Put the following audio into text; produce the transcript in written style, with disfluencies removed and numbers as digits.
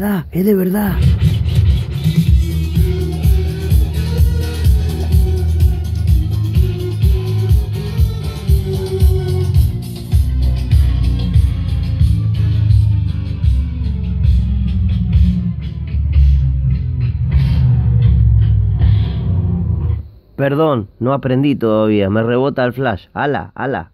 verdad, es de verdad. Perdón, no aprendí todavía, me rebota el flash. Ala, ala.